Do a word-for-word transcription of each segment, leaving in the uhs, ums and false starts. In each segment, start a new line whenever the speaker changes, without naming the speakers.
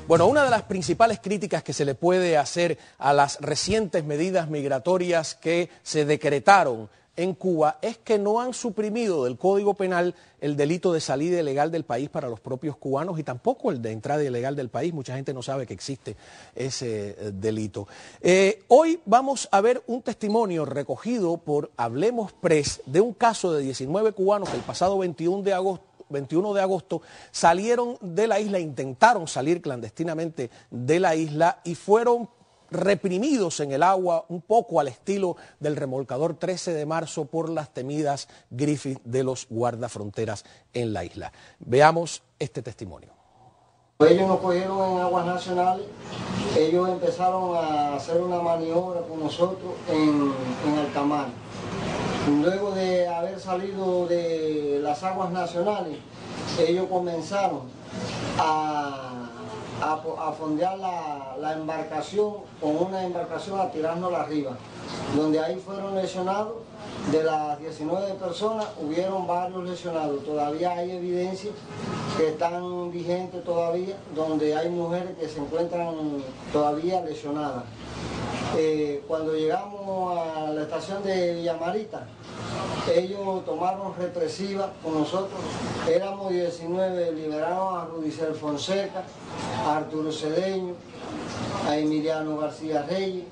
Bueno, una de las principales críticas que se le puede hacer a las recientes medidas migratorias que se decretaron en Cuba es que no han suprimido del Código Penal el delito de salida ilegal del país para los propios cubanos y tampoco el de entrada ilegal del país. Mucha gente no sabe que existe ese eh, delito. Eh, hoy vamos a ver un testimonio recogido por Hablemos Press de un caso de diecinueve cubanos que el pasado veintiuno de agosto veintiuno de agosto salieron de la isla, intentaron salir clandestinamente de la isla y fueron reprimidos en el agua un poco al estilo del remolcador trece de marzo por las temidas Griffith de los guardafronteras en la isla. Veamos este testimonio.
Ellos nos cogieron en aguas nacionales, ellos empezaron a hacer una maniobra con nosotros en, en alta mar. Luego de haber salido de las aguas nacionales, ellos comenzaron a, a, a fondear la, la embarcación con una embarcación a tirárnosla arriba, donde ahí fueron lesionados. De las diecinueve personas hubieron varios lesionados. Todavía hay evidencias que están vigentes todavía, donde hay mujeres que se encuentran todavía lesionadas. Eh, cuando llegamos a la estación de Villamarita, ellos tomaron represiva con nosotros. Éramos diecinueve, liberaron a Rudicel Fonseca, a Arturo Cedeño, a Emiliano García Reyes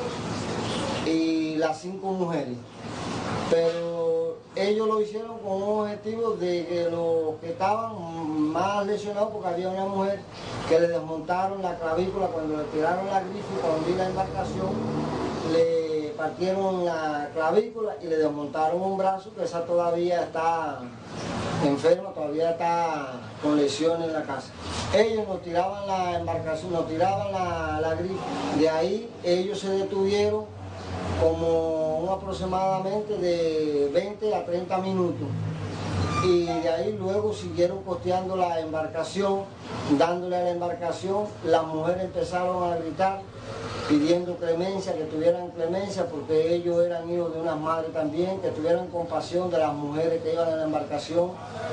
y las cinco mujeres. Pero ellos lo hicieron con un objetivo de que los que estaban más lesionados, porque había una mujer que le desmontaron la clavícula cuando le tiraron la grifa, cuando vi la embarcación, le partieron la clavícula y le desmontaron un brazo, que esa todavía está enferma, todavía está con lesiones en la casa. Ellos nos tiraban la embarcación, nos tiraban la, la grifa, de ahí ellos se detuvieron como un aproximadamente de veinte a treinta minutos y de ahí luego siguieron costeando la embarcación, dándole a la embarcación. Las mujeres empezaron a gritar pidiendo clemencia, que tuvieran clemencia porque ellos eran hijos de unas madres también, que tuvieran compasión de las mujeres que iban en la embarcación,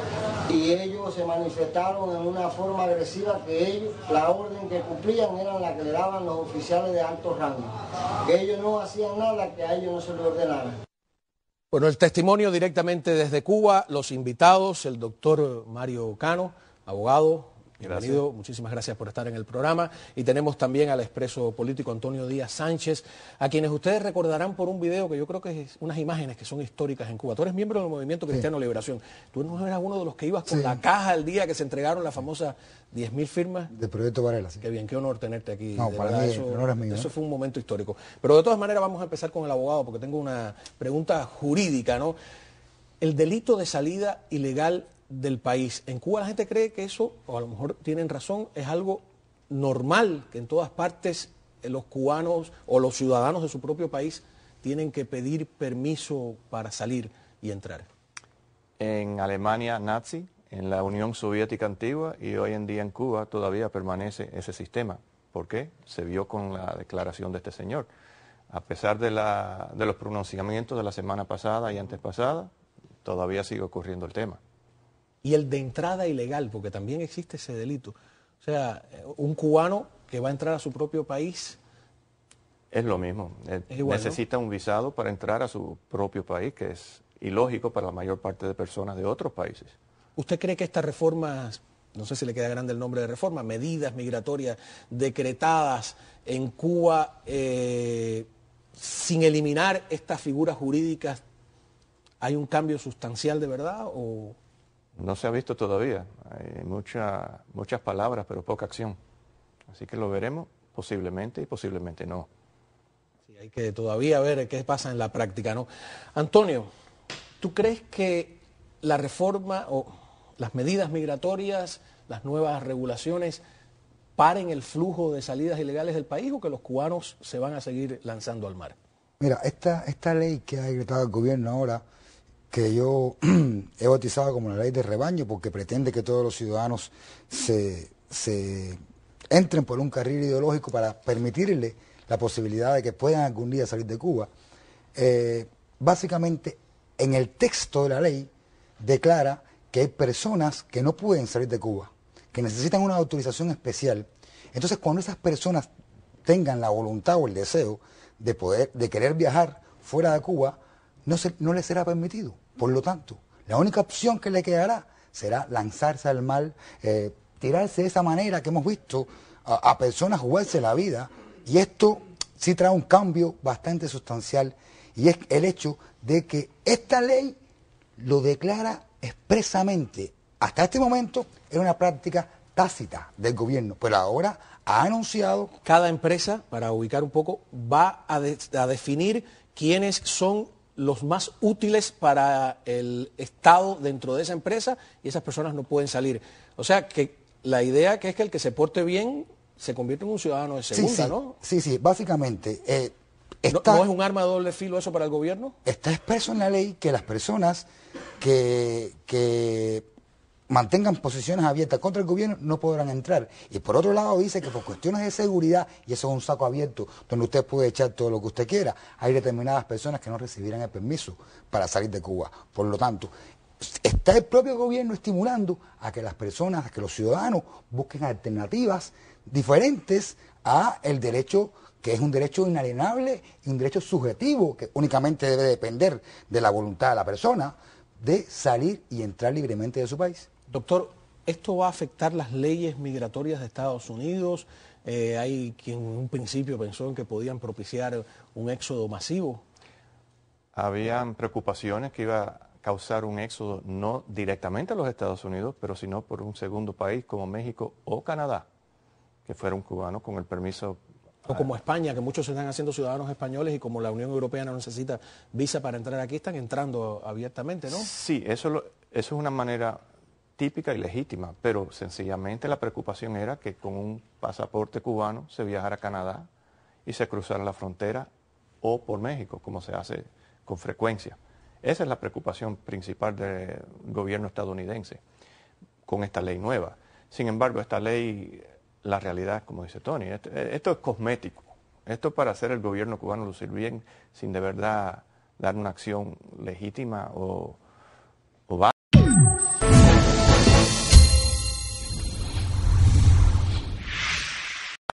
y ellos se manifestaron en una forma agresiva que ellos, la orden que cumplían era la que le daban los oficiales de alto rango, que ellos no hacían nada que a ellos no se les ordenara.
Bueno, el testimonio directamente desde Cuba, los invitados, el doctor Mario Cano, abogado. Bienvenido, gracias. Muchísimas gracias por estar en el programa. Y tenemos también al expreso político Antonio Díaz Sánchez, a quienes ustedes recordarán por un video que yo creo que es unas imágenes que son históricas en Cuba. Tú eres miembro del Movimiento Cristiano sí. Liberación. Tú no eras uno de los que ibas con sí. la caja el día que se entregaron las famosas diez mil firmas.
Del Proyecto Varela, sí.
Qué bien, qué honor tenerte aquí.
No,
de
para
verdad,
mí
eso,
el honor es mío.
Eso
¿eh?
fue un momento histórico. Pero de todas maneras vamos a empezar con el abogado porque tengo una pregunta jurídica, ¿no? El delito de salida ilegal del país. En Cuba la gente cree que eso, o a lo mejor tienen razón, es algo normal, que en todas partes los cubanos o los ciudadanos de su propio país tienen que pedir permiso para salir y entrar.
En Alemania nazi, en la Unión Soviética antigua y hoy en día en Cuba todavía permanece ese sistema. ¿Por qué? Se vio con la declaración de este señor. A pesar de, la, de los pronunciamientos de la semana pasada y antes pasada, todavía sigue ocurriendo el tema.
Y el de entrada ilegal, porque también existe ese delito. O sea, un cubano que va a entrar a su propio país...
Es lo mismo.
Es igual,
necesita, ¿no?, un visado para entrar a su propio país, que es ilógico para la mayor parte de personas de otros países.
¿Usted cree que estas reformas, no sé si le queda grande el nombre de reforma, medidas migratorias decretadas en Cuba, eh, sin eliminar estas figuras jurídicas, hay un cambio sustancial de verdad o...?
No se ha visto todavía, hay mucha, muchas palabras pero poca acción, así que lo veremos posiblemente y posiblemente no.
Sí, hay que todavía ver qué pasa en la práctica, ¿no? Antonio, ¿tú crees que la reforma o las medidas migratorias, las nuevas regulaciones paren el flujo de salidas ilegales del país o que los cubanos se van a seguir lanzando al mar?
Mira, esta, esta ley que ha decretado el gobierno ahora, que yo he bautizado como la ley de rebaño, porque pretende que todos los ciudadanos se, se entren por un carril ideológico para permitirle la posibilidad de que puedan algún día salir de Cuba. Eh, básicamente, en el texto de la ley declara que hay personas que no pueden salir de Cuba, que necesitan una autorización especial Entonces, cuando esas personas tengan la voluntad o el deseo de poder, de querer viajar fuera de Cuba, no, se, no les será permitido. Por lo tanto, la única opción que le quedará será lanzarse al mar, eh, tirarse de esa manera que hemos visto a, a personas jugarse la vida. Y esto sí trae un cambio bastante sustancial, y es el hecho de que esta ley lo declara expresamente. Hasta este momento era una práctica tácita del gobierno, pero ahora ha anunciado...
Cada empresa, para ubicar un poco, va a, de, a definir quiénes son los más útiles para el Estado dentro de esa empresa, y esas personas no pueden salir. O sea que la idea que es que el que se porte bien se convierte en un ciudadano de segunda,
sí, sí,
¿no?
Sí, sí, básicamente... Eh,
está, ¿No, ¿No es un arma de doble filo eso para el gobierno?
Está expreso en la ley que las personas que... que mantengan posiciones abiertas contra el gobierno no podrán entrar. Y por otro lado dice que por cuestiones de seguridad, y eso es un saco abierto donde usted puede echar todo lo que usted quiera, hay determinadas personas que no recibirán el permiso para salir de Cuba. Por lo tanto, está el propio gobierno estimulando a que las personas, a que los ciudadanos busquen alternativas diferentes a el derecho, que es un derecho inalienable y un derecho subjetivo que únicamente debe depender de la voluntad de la persona, de salir y entrar libremente de su país.
Doctor, ¿esto va a afectar las leyes migratorias de Estados Unidos? Eh, hay quien en un principio pensó en que podían propiciar un éxodo masivo.
Habían preocupaciones que iba a causar un éxodo no directamente a los Estados Unidos, pero sino por un segundo país como México o Canadá, que fuera un cubano con el permiso.
O como España, que muchos se están haciendo ciudadanos españoles, y como la Unión Europea no necesita visa para entrar aquí, están entrando abiertamente, ¿no?
Sí, eso, lo, eso es una manera típica y legítima, pero sencillamente la preocupación era que con un pasaporte cubano se viajara a Canadá y se cruzara la frontera, o por México, como se hace con frecuencia. Esa es la preocupación principal del gobierno estadounidense con esta ley nueva. Sin embargo, esta ley, la realidad es como dice Tony, esto, esto es cosmético. Esto es para hacer el gobierno cubano lucir bien, sin de verdad dar una acción legítima o